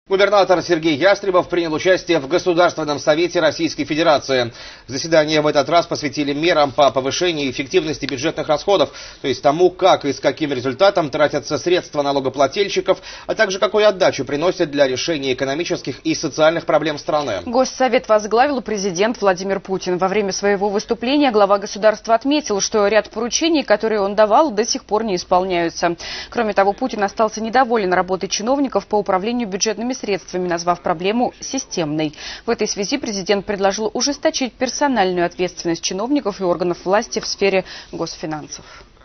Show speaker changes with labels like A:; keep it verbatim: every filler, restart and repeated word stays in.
A: Губернатор Сергей Ястребов принял участие в Государственном совете Российской Федерации. Заседание в этот раз посвятили мерам по повышению эффективности бюджетных расходов, то есть тому, как и с каким результатом тратятся средства налогоплательщиков, а также какую отдачу приносят для решения экономических и социальных проблем страны.
B: Госсовет возглавил президент Владимир Путин. Во время своего выступления глава государства отметил, что ряд поручений, которые он давал, до сих пор не исполняются. Кроме того, Путин остался недоволен работой чиновников по управлению бюджетными средствами, назвав проблему системной. В этой связи президент предложил ужесточить персональную ответственность чиновников и органов власти в сфере госфинансов.